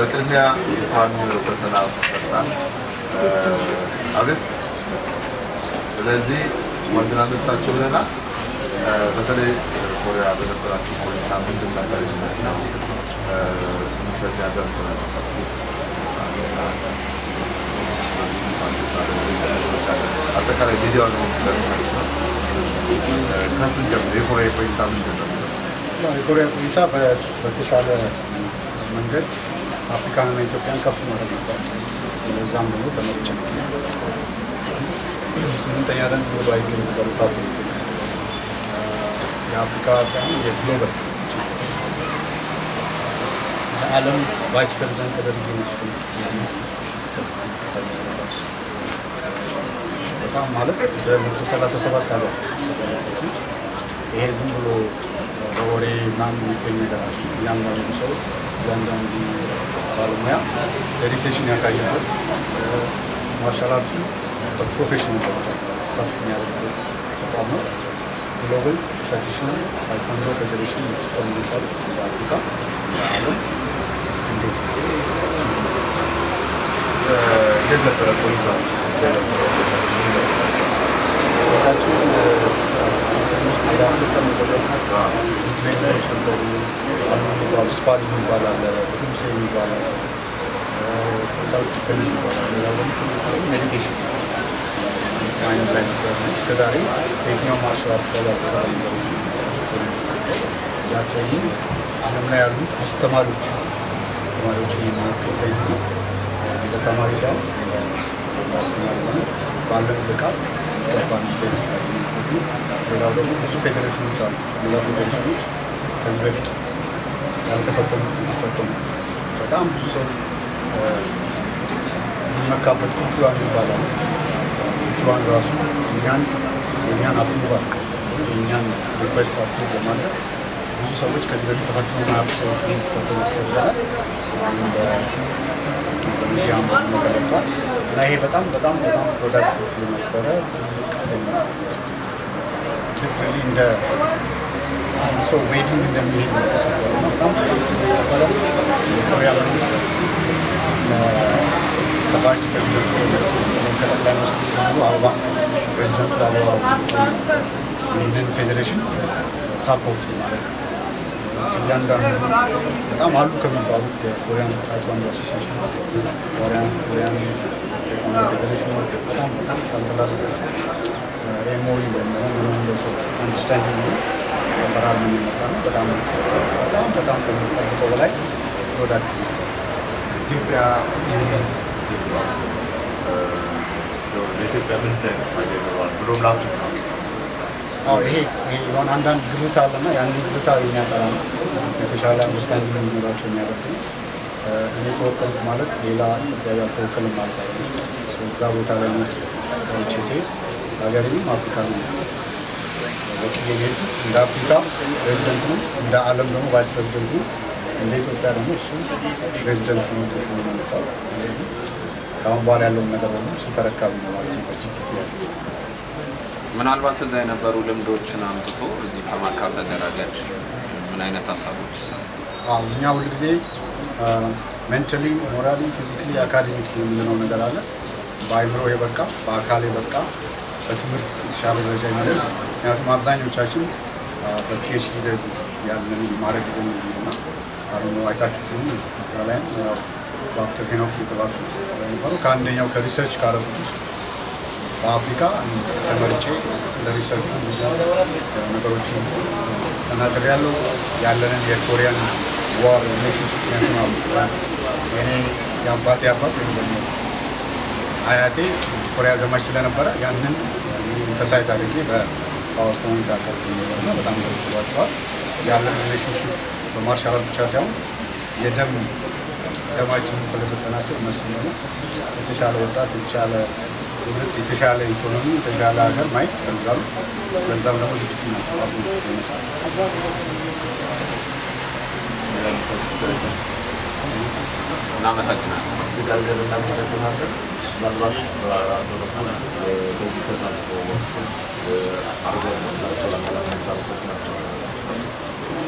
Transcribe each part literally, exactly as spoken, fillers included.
በቅድሚያ እንኳን በሰላም መጣን አቤት ስለዚህ ወንድናመጣችሁ ብለናል በተለይ ኮሪያ በነበራችሁ ቆይታ ምንድን ነበር የሚመስለው ስንት ያገር ተነስተውት አጠቃላይ ቪዲዮ ነው ለምሳሌ ከስንት ጀምሮ የኮሪያ ቆይታ ምንድን ነው የኮሪያ ቆይታ በተሻለ መንገድ አፍሪካና ኢትዮጵያን ከፍ ማድረግ ነበር ለዛም ነው ተመርጬ ስምንተኛ ደን ግሎባል ዴቨሎፕመንት የአፍሪካ ሳይሆን የግሎባል የዓለም ቫይስ ፕሬዚዳንት ተደርጎ ነው በጣም ማለት በመቶ ሰላሳ ሰባት አለ ይሄ ዝም ብሎ በወሬ ምናምን የሚገኝ ነገር አለ ያንዳንዱ ሰው ያንዳንዱ ባለሙያ ዴዲኬሽን ያሳየበት ማርሻል አርቱ በፕሮፌሽናል ከፍ የሚያደርግበት ተቋም ነው ግሎባል ትራዲሽናል ታይኮንዶ ፌዴሬሽን የሚባል በአፍሪካ በዓለም እንዴት እንዴት ነበረ ቆይታችሁ ቆይታችን አስር ቀን ተደረገ ትሬኒንጎች ነበሩ አሉ ስፓሪንግ ይባላል ኩምሴ ይባላል ሰልፍ ዲፌንስ ይባላል ሜዲቴሽን አይነት ላይ መስራት እስከ ዛሬ የትኛው ማርሻል አርት ያልተሰራ ነገሮች ያ ትሬኒንግ ዓለም ላይ ያሉ አስተማሪዎች አስተማሪዎችን የሚያውቁት ነው በተማሪ ሳይሆን አስተማሪ ሆነ ባለን ብቃት ገባን ሌላው ደግሞ ብዙ ፌዴሬሽኖች አሉ ሌላ ፌዴሬሽኖች ከዚህ በፊት ያልተፈተኑት እንዲፈተኑ በጣም ብዙ ሰው የሚመካበት ኩንቱዋን ይባላል ኩንቱዋን ራሱ እኛን የእኛን አፕሩቫል የእኛን ሪኩዌስት አፕሩቭ በማድረግ ብዙ ሰዎች ከዚህ በፊት ተፈትኖ ማያውቁ ሰዎች እንዲፈተኑ ያስገድዳል በሚዲያም ተለቋል እና ይሄ በጣም በጣም በጣም ፕሮዳክቲቭ የነበረ ትልቅ ሰኛ ሊትራሊ እንደ አንድ ሰው ዌዲንግ እንደሚሄድ በጣም ነበረ የኮሪያ መንግስት ከቫይስ ፕሬዚደንት ከጠቅላይ ሚኒስትሩ አበባ ፕሬዚደንቱ አበባ ይህንን ፌዴሬሽን ሳፖርት ማለት እያንዳንዱ በጣም አሉ ከሚባሉት የኮሪያን ታይኮንዶ አሶሲዬሽን ኮሪያን ኮሪያን ታይኮንዶ ፌዴሬሽን በጣም በጣም ተንተላልቆች ኤምኦዩ ወይም አንደርስታንዲንግ ነው በራል ምን ይመጣል በጣም በጣም በጣም ከሚጠበቀው በላይ ፕሮዳክት ኢትዮጵያ ለኢትዮጵያ ምን አይነት ፋይዳ ይኖረዋል ብሎም ለአፍሪካ አዎ ይሄ የሆነ አንዳንድ ግሩታ አለና ያንን ግሩታ የሚያጠራ ነው የተሻለ አንደርስታንዲንግ እንዲኖራቸው የሚያደርግ ነው እኔ ተወከልኩ ማለት ሌላ ኢትዮጵያዊ አልተወከልም ማለት አይደለም እዛ ቦታ ላይ ተወቼ ሲሄድ ሀገሬም አፍሪካ ነው ወኪል ሄድ እንደ አፍሪካ ፕሬዚደንት ነው እንደ ዓለም ደግሞ ቫይስ ፕሬዚደንት ነው እንደ ኢትዮጵያ ደግሞ እሱ ፕሬዚደንት ነው ተሾሞ ነው የመጣው ስለዚህ ከአሁን በኋላ ያለውን ነገር ደግሞ እሱ ተረካቢ ነው ማለት ነው ጂቲቲ ያለው ምናልባት እዛ የነበሩ ልምዶችን አምጥቶ እዚህ ከማካፈል ረገድ ምን አይነት ሀሳቦች አዎ እኛ ሁሉ ጊዜ ሜንታሊ ሞራሊ ፊዚካሊ አካዴሚክሊ የምንለው ነገር አለ በአይምሮ የበቃ በአካል የበቃ በትምህርት የተሻለ ደረጃ የሚደርስ ምክንያቱም አብዛኞቻችን በፒኤችዲ ላይ ያለን ማድረግ ይዘን ነውና አሁን አይታችሁት ነው እዛ ላይ ዶክተር ሄኖክ የተባሉት ነበሩ ከአንደኛው ከሪሰርች ካረጉት ውስጥ በአፍሪካ ተመርጬ ለሪሰርቹ ብዙ ነገሮችን ተናገር ያለው ያለንን የኮሪያን ዋር ሪሌሽንሺፕ ያንተማው እኔ ያባቴ አባት ወይ ደግሞ አያቴ ኮሪያ ዘማች ስለነበረ ያንን ኢንፈሳይዝ አድርጌ በፓወርፖይንት አቀርብኩኝና በጣም ደስ ብሏቸዋል ያለን ሪሌሽንሺፕ በማርሻል አርት ብቻ ሳይሆን የደም ደማችንን ስለሰጠናቸው እነሱ ደግሞ የተሻለ ወጣት የተሻለ ትምህርት የተሻለ ኢኮኖሚ የተሻለ ሀገር ማየት ይፈልጋሉ በዛም ደግሞ ዝግጁ ናቸው አሁን ተነሳው እናመሰግናለን ጋር እናመሰግናለን ምናልባት በዚህ ተሳትፎ አርገን ናቸው ለማለት እናመሰግናቸው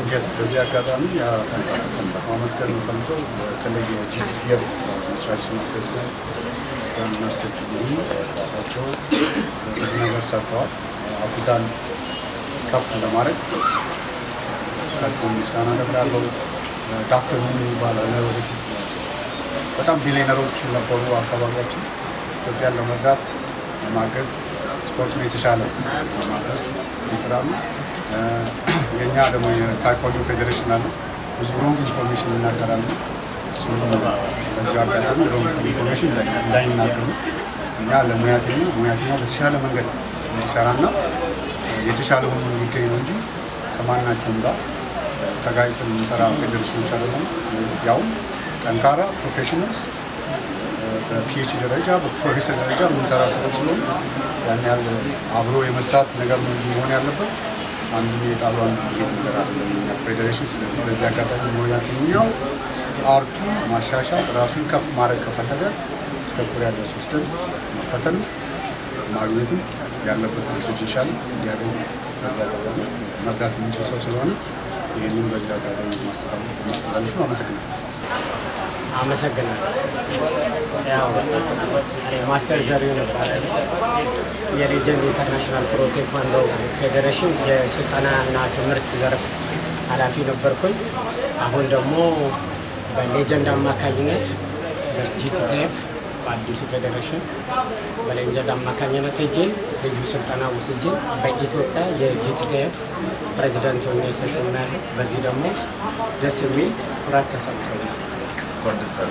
yes በዚህ አጋጣሚ ያ ማመስገን ፈልገው በተለይ ጂቲኤፍ መስራችና ፕሬዝዳንት ሚኒስትሮች ሁሉ ራሳቸው ብዙ ነገር ሰርተዋል አፍሪካን ከፍ ለማድረግ እሳቸውን ምስጋና አደርጋለሁ ዶክተር ሙሉ ይባላል ወደፊት በጣም ቢሊየነሮች ነበሩ አካባቢያችን ኢትዮጵያን ለመርዳት ለማገዝ ስፖርቱን የተሻለ ለማገዝ ይጥራሉ የኛ ደግሞ የታይኮንዶ ፌዴሬሽን አለ ብዙ ሮንግ ኢንፎርሜሽን እናገራለን እሱን በዚህ አጋጣሚ ሮንግ ኢንፎርሜሽን እንዳይናገሩ እኛ ለሙያተኛ ሙያተኛ በተሻለ መንገድ እንዲሰራና የተሻለ ሆኖ እንዲገኝ ነው እንጂ ከማናቸውም ጋር ተጋጭተን እንሰራ ፌዴሬሽኖች አይደለም ስለዚህ ያው ጠንካራ ፕሮፌሽናልስ በፒኤችዲ ደረጃ በፕሮፌሰር ደረጃ የምንሰራ ሰዎች ስለሆነ ያን ያህል አብሮ የመስራት ነገር ነው እንጂ መሆን ያለበት አንዱ የጣሏን ነገር አይደለም ፌዴሬሽን ስለዚህ በዚህ አጋጣሚ ሙያተኛው አርቱ ማሻሻል ራሱን ከፍ ማድረግ ከፈለገ እስከ ኮሪያ ድረስ ወስደን መፈተን ማግኘትም ያለበት ልጅሻል እንዲያገኝ በዚህ አጋጣሚ መርዳት የምንችል ሰው ስለሆነ ይህንን በዚህ አጋጣሚ ማስተላለፍ ማስተላለፍ ነው አመሰግናለሁ አመሰግናለሁ ያው ማስተር ዘሪሁን ይባላል የሌጀንድ ኢንተርናሽናል ፕሮ ቴኳንዶ ፌዴሬሽን የስልጠናና ትምህርት ዘርፍ ኃላፊ ነበርኩኝ አሁን ደግሞ በሌጀንድ አማካኝነት በጂቲቲኤፍ በአዲሱ ፌዴሬሽን በሌጀንድ አማካኝነት ሄጄ ልዩ ስልጠና ወስጄ በኢትዮጵያ የጂቲቲኤፍ ፕሬዝዳንት ሆኜ ተሾሜያለሁ በዚህ ደግሞ ደስ የሚል ኩራት ተሰምቶኛል ኮንደሰለ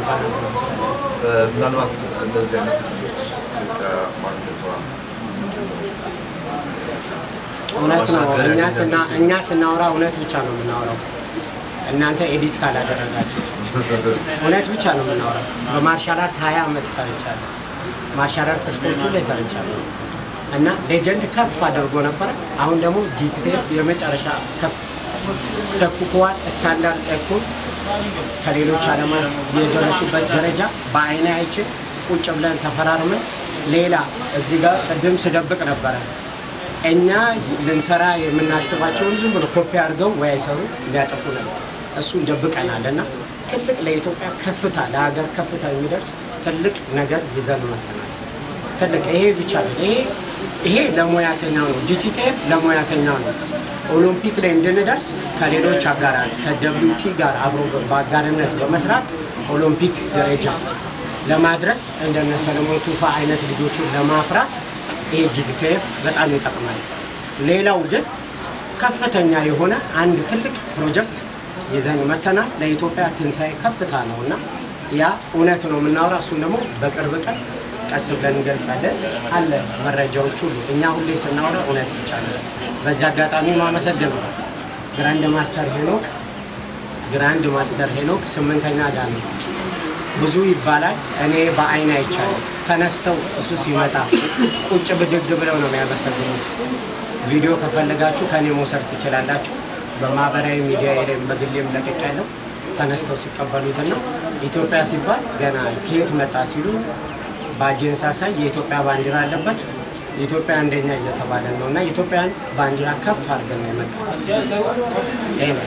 ምናልባት እንደዚህ አይነት ልጆች ከማርኬቷ እውነት ነው እኛ ስና እኛ ስናወራ እውነት ብቻ ነው የምናወራው እናንተ ኤዲት ካላደረጋችሁት እውነት ብቻ ነው የምናወራው በማርሻል አርት ሀያ ዓመት ሰርቻለሁ ማርሻል አርት ስፖርቱ ላይ ሰርቻለሁ እና ሌጀንድ ከፍ አድርጎ ነበር አሁን ደግሞ ጂቲቲኤፍ የመጨረሻ ከፍ ተኩኳል ስታንዳርድ እኩል ከሌሎች ዓለማት የደረሱበት ደረጃ በአይኔ አይቼ ቁጭ ብለን ተፈራርመን ሌላ እዚህ ጋር ቅድም ስደብቅ ነበር እኛ ልንሰራ የምናስባቸውን ዝም ብሎ ኮፒ አድርገው ወይ አይሰሩ ሊያጠፉ ነበር እሱን ደብቀናልና ትልቅ ለኢትዮጵያ ከፍታ ለሀገር ከፍታ የሚደርስ ትልቅ ነገር ይዘን መጥተናል ትልቅ ይሄ ብቻ ነው ይሄ ይሄ ለሙያተኛው ነው ጂቲቲኤፍ ለሙያተኛው ነው ኦሎምፒክ ላይ እንድንደርስ ከሌሎች አጋራት ከደብሊውቲ ጋር አብሮ በአጋርነት በመስራት ኦሎምፒክ ደረጃ ለማድረስ እንደነ ሰለሞን ቱፋ አይነት ልጆችን ለማፍራት ይሄ ጂቲቲኤፍ በጣም ይጠቅማል ሌላው ግን ከፍተኛ የሆነ አንድ ትልቅ ፕሮጀክት ይዘን መተናል ለኢትዮጵያ ትንሳኤ ከፍታ ነውና ያ እውነት ነው የምናወራው እሱን ደግሞ በቅርብ ቀን ቀስ ብለን እንገልጻለን አለ መረጃዎች ሁሉ እኛ ሁሌ ስናወራ እውነት ብቻ ነው በዛ አጋጣሚ ማመሰግን ነው ግራንድ ማስተር ሄኖክ ግራንድ ማስተር ሄኖክ ስምንተኛ ዳን ብዙ ይባላል እኔ በአይን አይቻለሁ ተነስተው እሱ ሲመጣ ቁጭ ብድግ ብለው ነው የሚያመሰግኑት ቪዲዮ ከፈለጋችሁ ከኔ መውሰድ ትችላላችሁ በማህበራዊ ሚዲያ ላይ በግሌም ለቀቀያለሁ ተነስተው ሲቀበሉትና ኢትዮጵያ ሲባል ገና ከየት መጣ ሲሉ ባጄንሳ ሳይ የኢትዮጵያ ባንዲራ አለበት ኢትዮጵያ አንደኛ እየተባለ ነውና ኢትዮጵያን ባንዲራ ከፍ አድርገን ነው የመጣው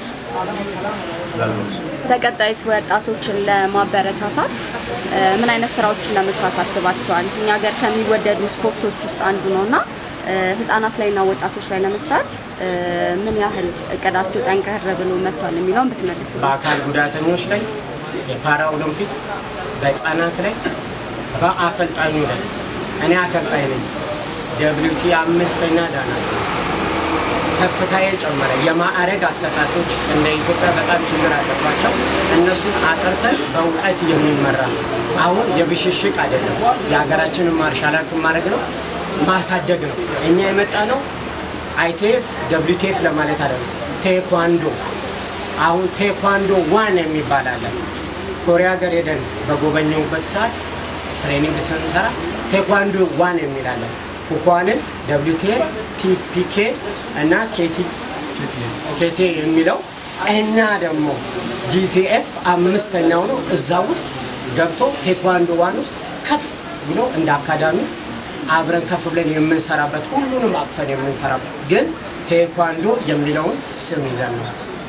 በቀጣይስ ወጣቶችን ለማበረታታት ምን አይነት ስራዎችን ለመስራት አስባችኋል እኛ ሀገር ከሚወደዱ ስፖርቶች ውስጥ አንዱ ነውና ህፃናት ላይና ወጣቶች ላይ ለመስራት ምን ያህል እቅዳችሁ ጠንከር ብሎ መጥቷል የሚለውን ብትመልሱ በአካል ጉዳተኞች ላይ የፓራ ኦሎምፒክ በህፃናት ላይ በአሰልጣኙ ላይ እኔ አሰልጣኝ ነኝ ደብሊውቲ አምስተኛ ዳና ከፍታዬ ጨመረ የማዕረግ አሰጣጦች እንደ ኢትዮጵያ በጣም ችግር አለባቸው እነሱን አጥርተን በእውቀት የሚመራ አሁን የብሽሽቅ አይደለም የሀገራችንን ማርሻል አርት ማድረግ ነው ማሳደግ ነው እኛ የመጣ ነው አይቲኤፍ ደብሊውቲኤፍ ለማለት አይደለም ቴኳንዶ አሁን ቴኳንዶ ዋን የሚባል አለ ኮሪያ ሀገር ሄደን በጎበኘውበት ሰዓት ትሬኒንግ ስንሰራ ቴኳንዶ ዋን የሚል አለ ኩኳንን ደብሊውቲኤፍ ቲፒኬ እና ኬቲ ኬቲ የሚለው እኛ ደግሞ ጂቲኤፍ አምስተኛው ነው እዛ ውስጥ ገብቶ ቴኳንዶ ዋን ውስጥ ከፍ ብሎ እንደ አካዳሚ አብረን ከፍ ብለን የምንሰራበት ሁሉንም አቅፈን የምንሰራበት ግን ቴኳንዶ የሚለውን ስም ይዘን ነው።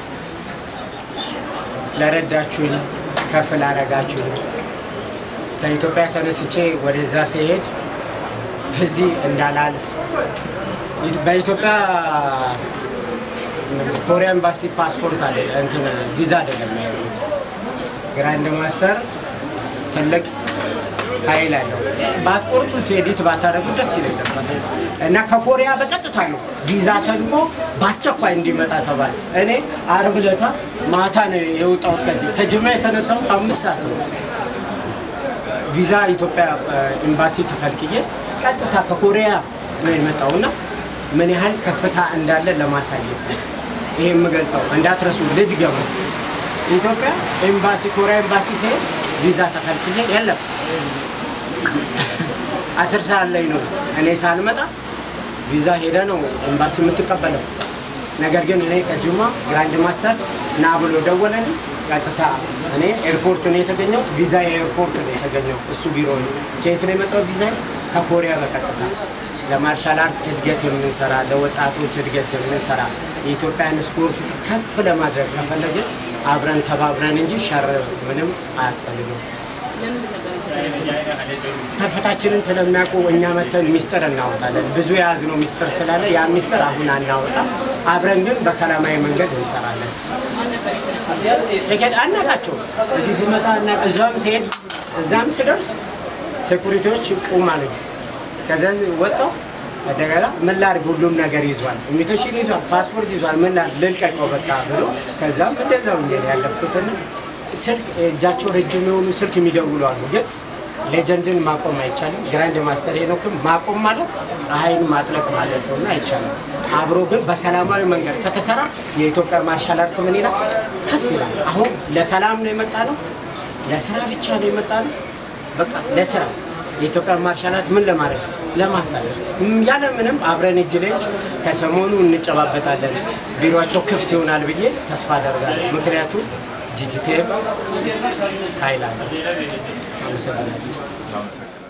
ለረዳችሁኝ ከፍ ላደረጋችሁኝ ከኢትዮጵያ ተነስቼ ወደዛ ሲሄድ እዚህ እንዳላልፍ በኢትዮጵያ ኮሪያ ኤምባሲ ፓስፖርት አለ እንትን ቪዛ አይደለም ያሉት ግራንድ ማስተር ትልቅ ኃይል አለው ባትቆርጡት ኤዲት ባታረጉ ደስ ይለኝ ነበር እና ከኮሪያ በቀጥታ ነው ቪዛ ተልኮ ባስቸኳይ እንዲመጣ ተባለ። እኔ አርብ ዕለት ማታ ነው የወጣሁት ከዚህ ከጅማ የተነሳው አምስት ሰዓት ነው ቪዛ ኢትዮጵያ ኤምባሲ ተከልክዬ ቀጥታ ከኮሪያ ነው የመጣውና ምን ያህል ከፍታ እንዳለ ለማሳየት ነው ይሄ የምገልጸው። እንዳትረሱ ልድገሙ። ኢትዮጵያ ኤምባሲ ኮሪያ ኤምባሲ ሲሄድ ቪዛ ተከልክዬ የለም አስር ሰዓት ላይ ነው እኔ ሳልመጣ ቪዛ ሄደ ነው ኤምባሲ የምትቀበለው። ነገር ግን እኔ ከጅማ ግራንድ ማስተር ና ብሎ ደወለልኝ። ቀጥታ እኔ ኤርፖርት ነው የተገኘው ቪዛ ኤርፖርት ነው የተገኘው እሱ ቢሮ ነው። ከየት ነው የመጣው ቪዛ? ከኮሪያ በቀጥታ ለማርሻል አርት እድገት የምንሰራ ለወጣቶች እድገት የምንሰራ የኢትዮጵያን ስፖርት ከፍ ለማድረግ ከፈለገ አብረን ተባብረን እንጂ ሸር ምንም አያስፈልግም። ከፍታችንን ስለሚያውቁ እኛ መተን ሚስጥር እናወጣለን። ብዙ የያዝነው ሚስጥር ስላለ ያ ሚስጥር አሁን አናወጣ። አብረን ግን በሰላማዊ መንገድ እንሰራለን። ሰከድ አናታቸው እዚህ ሲመጣ እና እዛም ሲሄድ እዛም ሲደርስ ሴኩሪቲዎች ቁም አሉኝ። ከዛ ወጣው እንደገና ምን ላድርግ ሁሉም ነገር ይዟል ኢንቪቴሽን ይዟል ፓስፖርት ይዟል ምን ላድርግ ልልቀቀው በቃ ብሎ ከዛም እንደዛው እንደ ያለፍኩትን ስልክ እጃቸው ረጅም የሆኑ ስልክ የሚደውሉ አሉ። ግን ሌጀንድን ማቆም አይቻልም። ግራንድ ማስተር ሄኖክም ማቆም ማለት ፀሐይን ማጥለቅ ማለት ነውና አይቻልም። አብሮ ግን በሰላማዊ መንገድ ከተሰራ የኢትዮጵያ ማርሻል አርት ምን ይላል ከፍ ይላል። አሁን ለሰላም ነው የመጣነው ለስራ ብቻ ነው የመጣነው በቃ ለስራ የኢትዮጵያ ማርሻል አርት ምን ለማድረግ ለማሳየት ያለ ምንም አብረን እጅ ለእጅ ከሰሞኑ እንጨባበጣለን። ቢሮአቸው ክፍት ይሆናል ብዬ ተስፋ አደርጋለሁ። ምክንያቱም ጂጂቲኤፍ ኃይል አለ። አመሰግናለሁ።